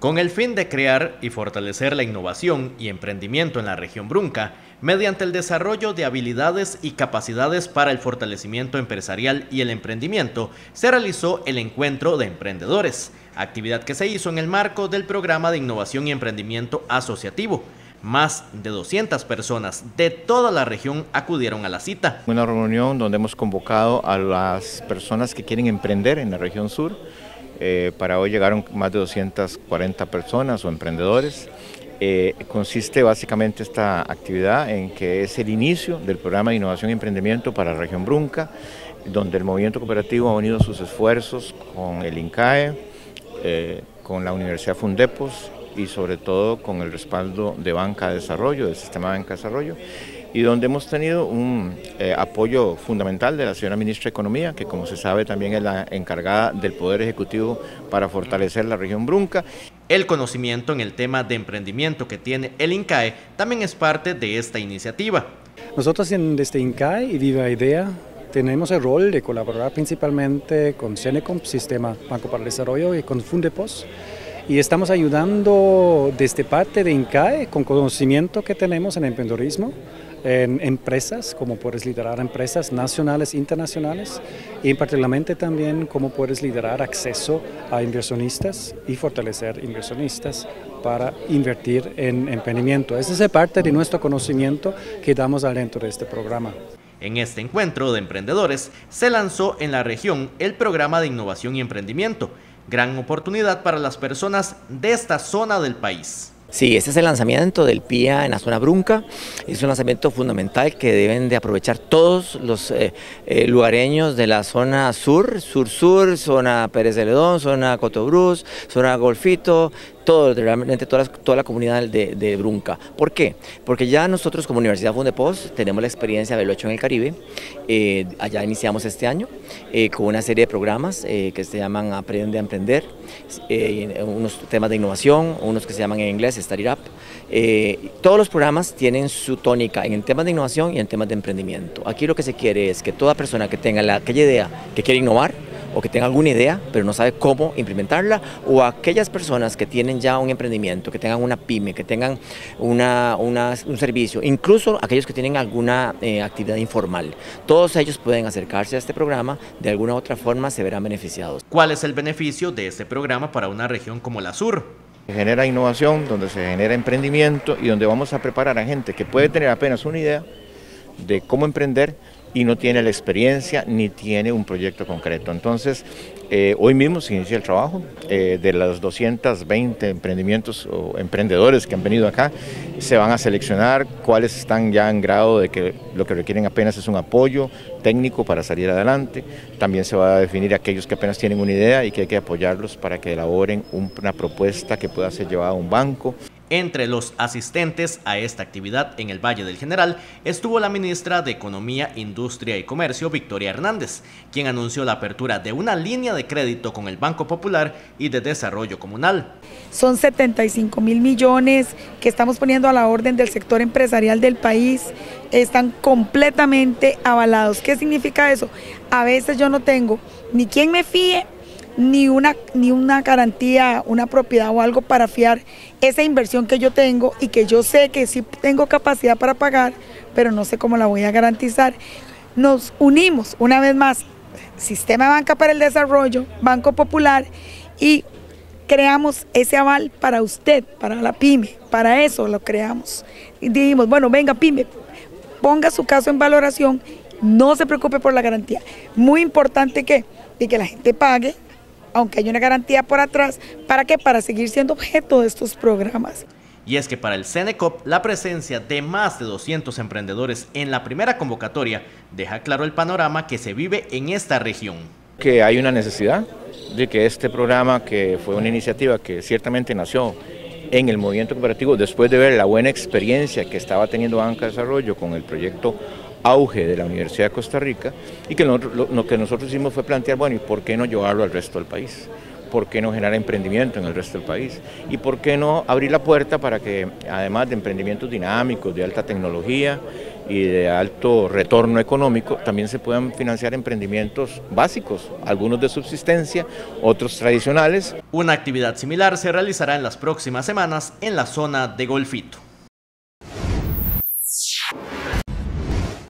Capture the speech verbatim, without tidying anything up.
Con el fin de crear y fortalecer la innovación y emprendimiento en la región Brunca, mediante el desarrollo de habilidades y capacidades para el fortalecimiento empresarial y el emprendimiento, se realizó el Encuentro de Emprendedores, actividad que se hizo en el marco del Programa de Innovación y Emprendimiento Asociativo. Más de doscientas personas de toda la región acudieron a la cita. Una reunión donde hemos convocado a las personas que quieren emprender en la región sur. Eh, para hoy llegaron más de doscientas cuarenta personas o emprendedores. Eh, consiste básicamente esta actividad en que es el inicio del programa de innovación y emprendimiento para la región Brunca, donde el movimiento cooperativo ha unido sus esfuerzos con el INCAE, eh, con la Universidad Fundepos y sobre todo con el respaldo de Banca de Desarrollo, del Sistema de Banca de Desarrollo, y donde hemos tenido un eh, apoyo fundamental de la señora Ministra de Economía, que como se sabe también es la encargada del Poder Ejecutivo para fortalecer la región Brunca. El conocimiento en el tema de emprendimiento que tiene el INCAE también es parte de esta iniciativa. Nosotros en, desde INCAE y Viva Idea tenemos el rol de colaborar principalmente con Cenecom, Sistema Banco para el Desarrollo, y con Fundepos. Y estamos ayudando desde parte de INCAE con conocimiento que tenemos en emprendedorismo, en empresas, cómo puedes liderar empresas nacionales e internacionales, y particularmente también cómo puedes liderar acceso a inversionistas y fortalecer inversionistas para invertir en emprendimiento. Esa es parte de nuestro conocimiento que damos adentro de este programa. En este encuentro de emprendedores se lanzó en la región el programa de innovación y emprendimiento, gran oportunidad para las personas de esta zona del país. Sí, este es el lanzamiento del P I A en la zona Brunca. Es un lanzamiento fundamental que deben de aprovechar todos los eh, eh, lugareños de la zona sur, sur-sur, zona Pérez Celedón, zona Cotobruz, zona Golfito, todo, realmente toda la, toda la comunidad de, de Brunca. ¿Por qué? Porque ya nosotros como Universidad Fundepos tenemos la experiencia de haberlo hecho en el Caribe. Eh, allá iniciamos este año eh, con una serie de programas eh, que se llaman Aprende a Emprender, eh, unos temas de innovación, unos que se llaman en inglés Startup. Eh, todos los programas tienen su tónica en temas de innovación y en temas de emprendimiento. Aquí lo que se quiere es que toda persona que tenga la, aquella idea que quiere innovar, o que tenga alguna idea, pero no sabe cómo implementarla, o aquellas personas que tienen ya un emprendimiento, que tengan una pyme, que tengan una, una, un servicio, incluso aquellos que tienen alguna eh, actividad informal. Todos ellos pueden acercarse a este programa, de alguna u otra forma se verán beneficiados. ¿Cuál es el beneficio de este programa para una región como la sur? Se genera innovación, donde se genera emprendimiento y donde vamos a preparar a gente que puede tener apenas una idea de cómo emprender, y no tiene la experiencia ni tiene un proyecto concreto. Entonces, eh, hoy mismo se inicia el trabajo eh, de los doscientos veinte emprendimientos o emprendedores que han venido acá. Se van a seleccionar cuáles están ya en grado de que lo que requieren apenas es un apoyo técnico para salir adelante. También se va a definir aquellos que apenas tienen una idea y que hay que apoyarlos para que elaboren una propuesta que pueda ser llevada a un banco. Entre los asistentes a esta actividad en el Valle del General estuvo la ministra de Economía, Industria y Comercio, Victoria Hernández, quien anunció la apertura de una línea de crédito con el Banco Popular y de Desarrollo Comunal. Son setenta y cinco mil millones que estamos poniendo a la orden del sector empresarial del país, están completamente avalados. ¿Qué significa eso? A veces yo no tengo ni quien me fíe, ni una, ni una garantía, una propiedad o algo para fiar esa inversión que yo tengo y que yo sé que sí tengo capacidad para pagar, pero no sé cómo la voy a garantizar. Nos unimos una vez más, Sistema de Banca para el Desarrollo, Banco Popular, y creamos ese aval para usted, para la pyme, para eso lo creamos. Y dijimos, bueno, venga pyme, ponga su caso en valoración, no se preocupe por la garantía. Muy importante que, de que la gente pague, aunque hay una garantía por atrás. ¿Para qué? Para seguir siendo objeto de estos programas. Y es que para el Cenecop, la presencia de más de doscientos emprendedores en la primera convocatoria deja claro el panorama que se vive en esta región. Que hay una necesidad de que este programa, que fue una iniciativa que ciertamente nació en el movimiento cooperativo, después de ver la buena experiencia que estaba teniendo Banca de Desarrollo con el proyecto Auge de la Universidad de Costa Rica, y que lo, lo, lo que nosotros hicimos fue plantear, bueno, ¿y por qué no llevarlo al resto del país? ¿Por qué no generar emprendimiento en el resto del país? ¿Y por qué no abrir la puerta para que, además de emprendimientos dinámicos, de alta tecnología, y de alto retorno económico, también se puedan financiar emprendimientos básicos, algunos de subsistencia, otros tradicionales. Una actividad similar se realizará en las próximas semanas en la zona de Golfito.